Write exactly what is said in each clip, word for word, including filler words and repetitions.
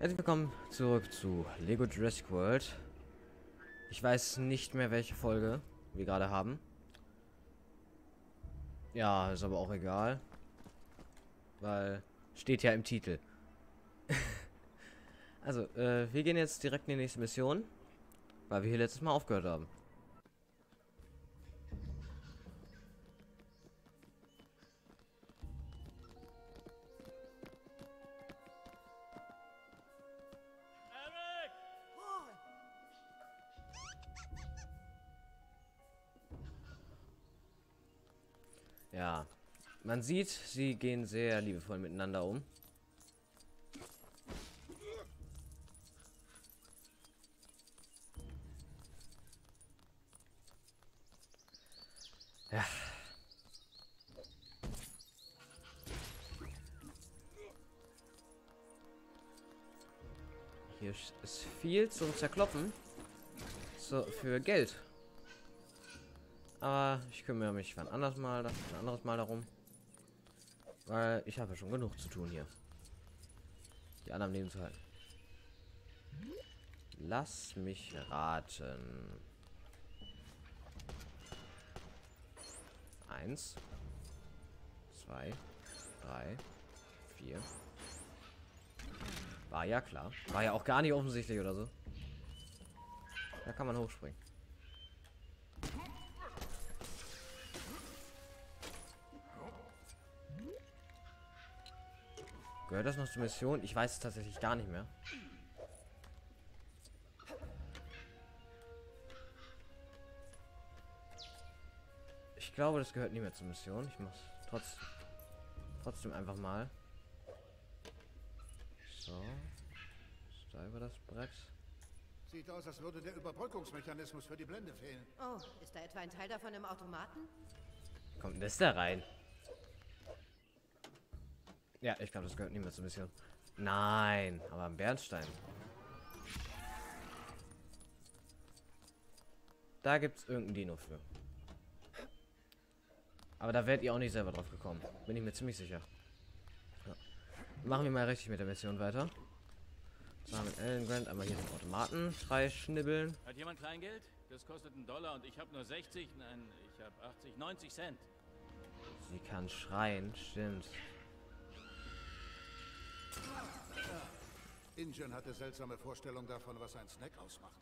Herzlich willkommen zurück zu Lego Jurassic World. Ich weiß nicht mehr, welche Folge wir gerade haben. Ja, ist aber auch egal. Weil steht ja im Titel. Also, äh, wir gehen jetzt direkt in die nächste Mission, weil wir hier letztes Mal aufgehört haben. Ja, man sieht, sie gehen sehr liebevoll miteinander um. Ja. Hier ist viel zum Zerkloppen. So, für Geld. Aber ich kümmere mich wann anders mal, ein anderes Mal darum. Weil ich habe ja schon genug zu tun hier. Die anderen Leben zu halten. Lass mich raten. Eins, zwei, drei, vier. War ja klar. War ja auch gar nicht offensichtlich oder so. Da kann man hochspringen. Gehört das noch zur Mission? Ich weiß es tatsächlich gar nicht mehr. Ich glaube, das gehört nicht mehr zur Mission. Ich muss trotz, trotzdem einfach mal. So. Ist da über das Brett. Sieht aus, als würde der Überbrückungsmechanismus für die Blende fehlen. Oh, ist da etwa ein Teil davon im Automaten? Wie kommt denn das da rein? Ja, ich glaube, das gehört nicht mehr zur Mission. Nein, aber ein Bernstein. Da gibt es irgendein Dino für. Aber da werdet ihr auch nicht selber drauf gekommen. Bin ich mir ziemlich sicher. Ja. Machen wir mal richtig mit der Mission weiter. So, mit Alan Grant einmal hier den Automaten freischnibbeln. Hat jemand Kleingeld? Das kostet einen Dollar und ich habe nur sechzig, nein, ich habe achtzig, neunzig Cent. Sie kann schreien, stimmt. Ingen hatte seltsame Vorstellungen davon, was ein Snack ausmacht.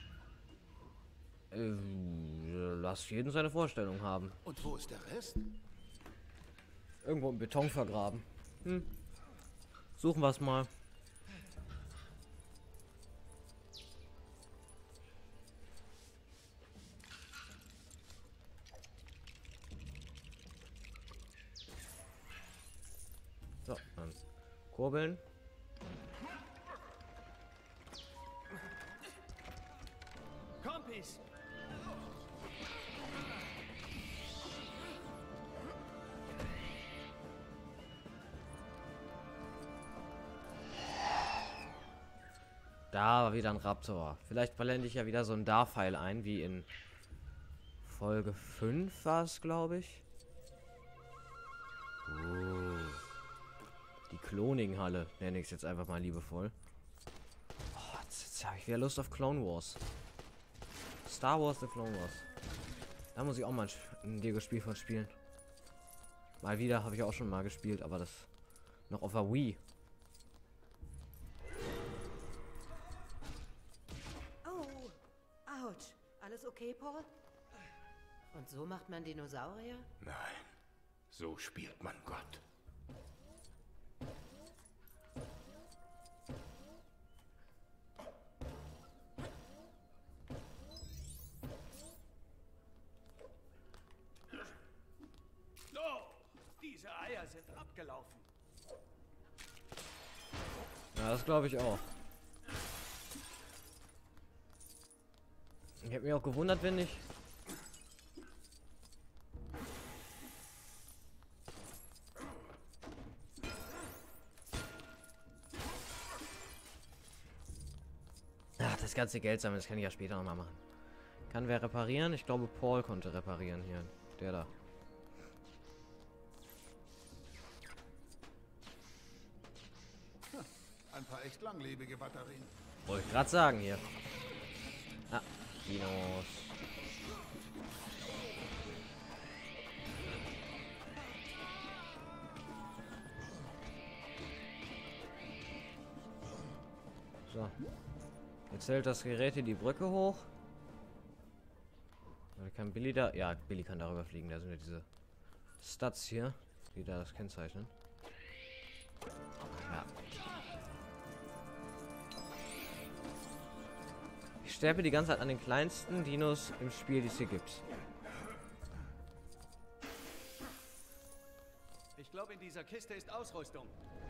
Äh, lass jeden seine Vorstellung haben. Und wo ist der Rest? Irgendwo im Beton vergraben. Hm. Suchen wir es mal. So, dann kurbeln. Kompis! Da war wieder ein Raptor. Vielleicht blende ich ja wieder so ein Da-Pfeil ein, wie in Folge fünf war es, glaube ich. Oh. Die Cloning-Halle nenne ich es jetzt einfach mal liebevoll. Oh, jetzt jetzt habe ich wieder Lust auf Clone Wars. Star Wars The Clone Wars. Da muss ich auch mal ein, ein Lego-Spiel von spielen. Mal wieder, habe ich auch schon mal gespielt, aber das noch auf der Wii. Oh, ouch. Alles okay, Paul? Und so macht man Dinosaurier? Nein, so spielt man Gott. Oh, diese Eier sind abgelaufen. Ja, das glaube ich auch. Ich habe mich auch gewundert, wenn ich... Ach, das ganze Geld sammeln, das kann ich ja später nochmal machen. Kann wer reparieren? Ich glaube, Paul konnte reparieren hier. Der da. Ein paar echt langlebige Batterien. Wollte ich gerade sagen hier. Ah, Dinos. So. Jetzt hält das Gerät hier die Brücke hoch. Oder kann Billy da... Ja, Billy kann darüber fliegen. Da sind ja diese Stats hier, die da das kennzeichnen. Ja. Ich sterbe die ganze Zeit an den kleinsten Dinos im Spiel, die es hier gibt. Ich glaube, in dieser Kiste ist Ausrüstung.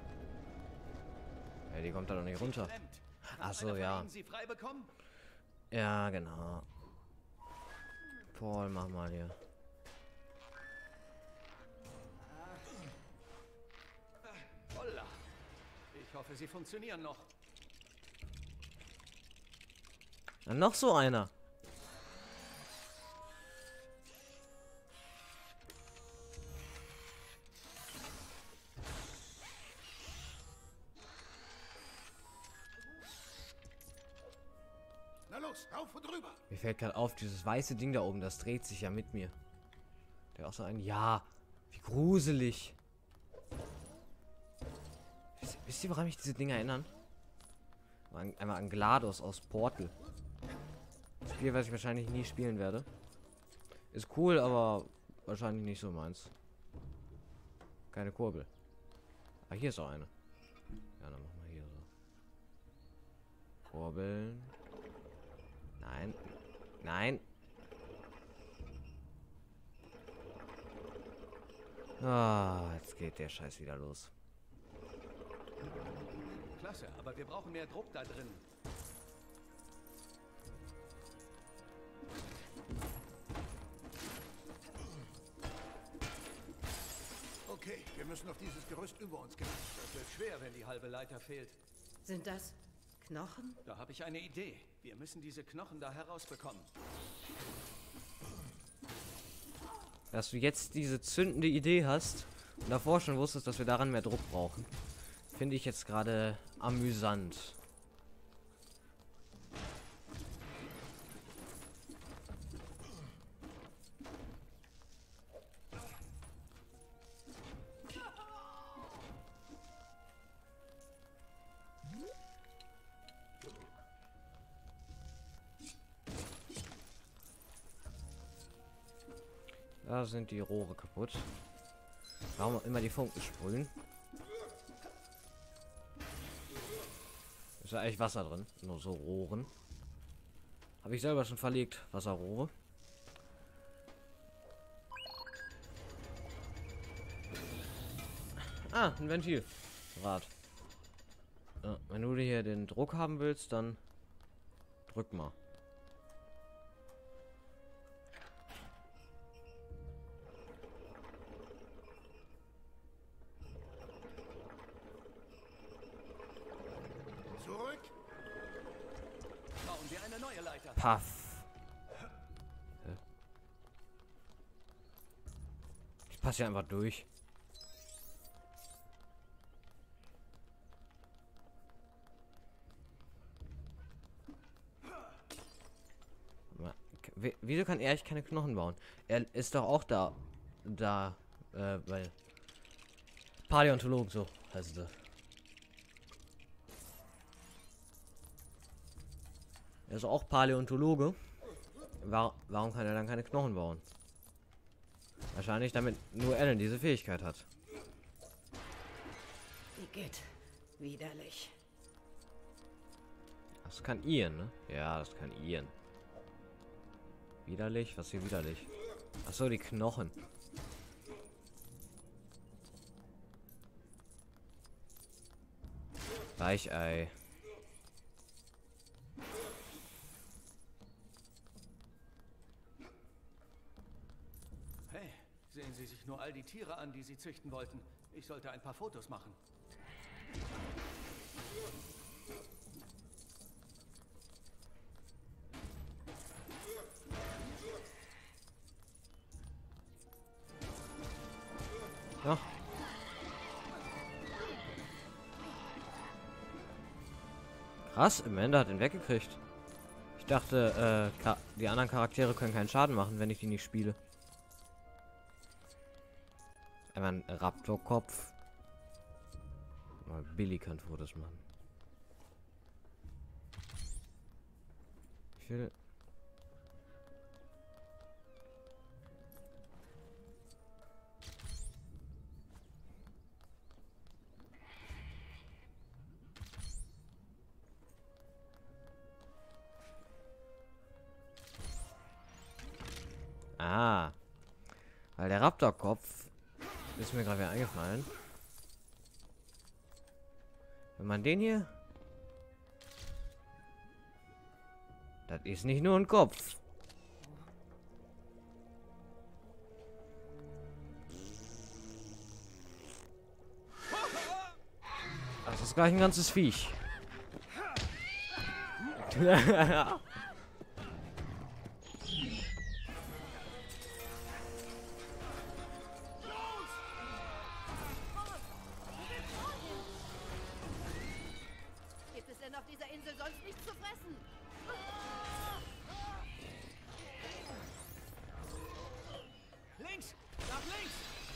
Ja, die kommt da doch nicht runter. Ach so, ja. Sie frei bekommen? Ja, genau. Paul, mach mal hier. Holla. Ich hoffe, sie funktionieren noch. Dann noch so einer. Na los, rauf und rüber. Mir fällt gerade auf, dieses weiße Ding da oben, das dreht sich ja mit mir. Der auch so ein... Ja, wie gruselig. Wisst, wisst ihr, woran mich diese Dinge erinnern? An, einmal an GLaDOS aus Portal. Ein Spiel, was ich wahrscheinlich nie spielen werde. Ist cool, aber wahrscheinlich nicht so meins. Keine Kurbel. Ah, hier ist auch eine. Ja, dann machen wir hier so. Kurbeln. Nein. Nein. Ah, jetzt geht der Scheiß wieder los. Klasse, aber wir brauchen mehr Druck da drin. Okay, wir müssen auf dieses Gerüst über uns gehen. Das wird schwer, wenn die halbe Leiter fehlt. Sind das Knochen? Da habe ich eine Idee. Wir müssen diese Knochen da herausbekommen. Dass du jetzt diese zündende Idee hast und davor schon wusstest, dass wir daran mehr Druck brauchen, finde ich jetzt gerade amüsant. Da sind die Rohre kaputt. Warum auch immer die Funken sprühen. Ist ja eigentlich Wasser drin. Nur so Rohren. Habe ich selber schon verlegt. Wasserrohre. Ah, ein Ventil. Rad. Ja, wenn du hier den Druck haben willst, dann drück mal. Zurück. Bauen wir eine neue Leiter. Paff. Hä? Ich passe ja einfach durch. W- Wieso kann er eigentlich keine Knochen bauen? Er ist doch auch da. Da. Äh, weil. Paläontologen, so heißt er. Er ist auch Paläontologe. War, warum kann er dann keine Knochen bauen? Wahrscheinlich damit nur Alan diese Fähigkeit hat. Igitt. Widerlich. Das kann Ian, ne? Ja, das kann Ian. Widerlich? Was hier widerlich? Achso, die Knochen. Weichei. Hey, sehen Sie sich nur all die Tiere an, die Sie züchten wollten. Ich sollte ein paar Fotos machen. Ja. Krass, Amanda hat ihn weggekriegt. Ich dachte, äh, die anderen Charaktere können keinen Schaden machen, wenn ich die nicht spiele. Einmal ein Raptor-Kopf. Mal Billy kann Fotos machen. Ich will... Ah. Weil der Raptor-Kopf ist mir gerade wieder eingefallen. Wenn man den hier... Das ist nicht nur ein Kopf. Das ist gleich ein ganzes Viech. Gibt es denn auf dieser Insel sonst nichts zu fressen? Links! Nach links!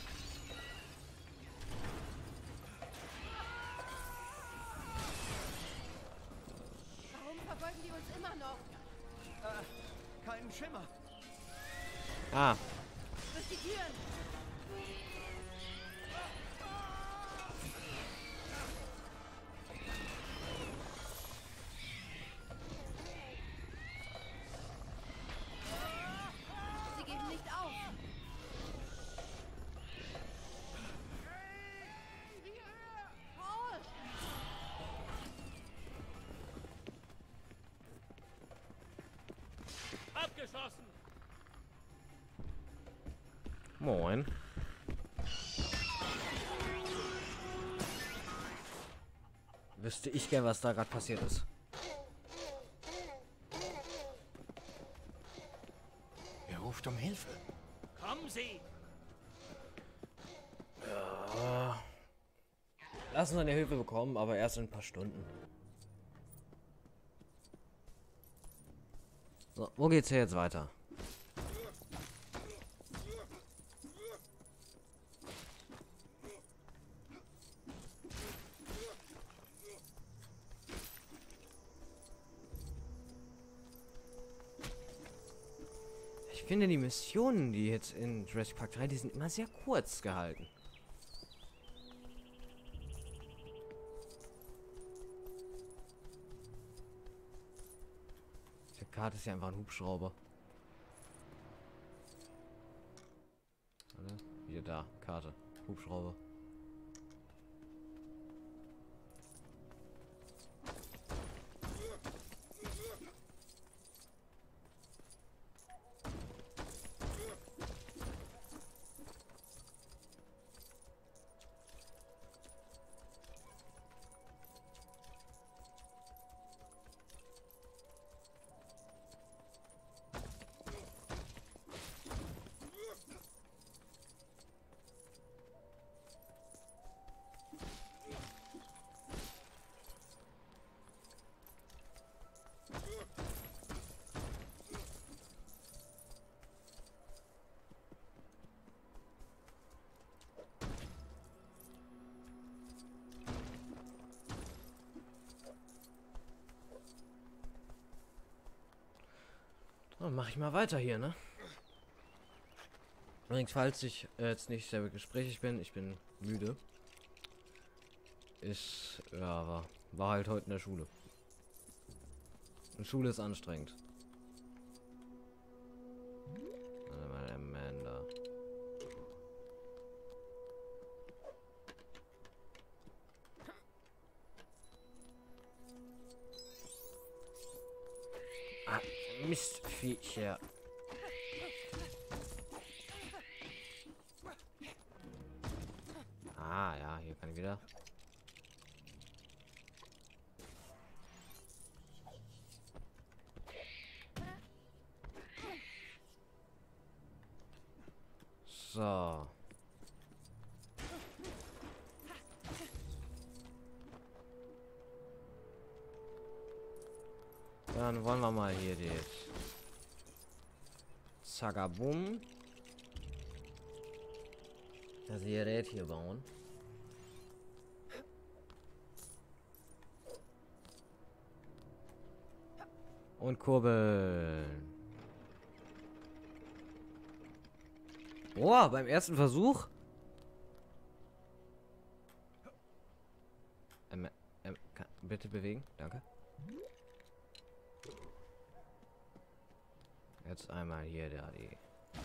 Warum verfolgen die uns immer noch? Äh, kein Schimmer. Ah. Durch die Türen! Sie geben nicht auf! Paul! Abgeschossen! Moin. Wüsste ich gern, was da gerade passiert ist. Er ruft um Hilfe. Kommen Sie! Lass uns eine Hilfe bekommen, aber erst in ein paar Stunden. So, wo geht's hier jetzt weiter? Ich finde die Missionen, die jetzt in Jurassic Park drei, die sind immer sehr kurz gehalten. Der Karte ist ja einfach ein Hubschrauber. Warte, hier da, Karte, Hubschrauber. Dann mache ich mal weiter hier, ne? Übrigens, falls ich äh, jetzt nicht sehr gesprächig bin, ich bin müde. Ist, ja, war, war halt heute in der Schule. Und Schule ist anstrengend. Warte mal, Amanda. Ah, Mistviecher. Ah, ja, hier kann ich wieder. So. Dann wollen wir mal hier das Zagabum. Das Gerät hier bauen. Und kurbeln. Oh, beim ersten Versuch. Ähm, ähm, kann, bitte bewegen, danke. Jetzt einmal hier da die.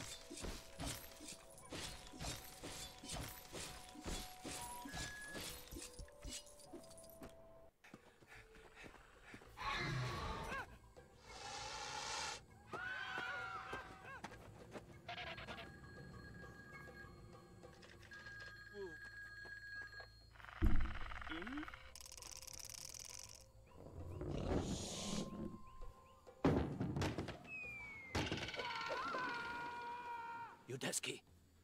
Judeski.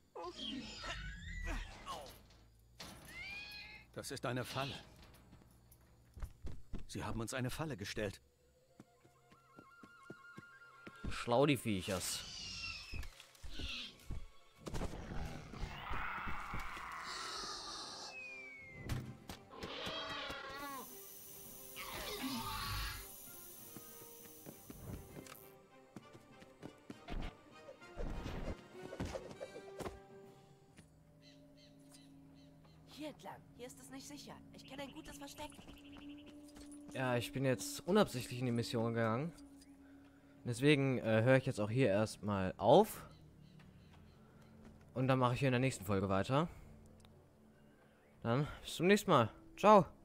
Das ist eine Falle. Sie haben uns eine Falle gestellt. Schlau die Viechers. Hier entlang. Hier ist es nicht sicher. Ich kenne ein gutes Versteck. Ja, ich bin jetzt unabsichtlich in die Mission gegangen. Deswegen äh, höre ich jetzt auch hier erstmal auf. Und dann mache ich hier in der nächsten Folge weiter. Dann bis zum nächsten Mal. Ciao.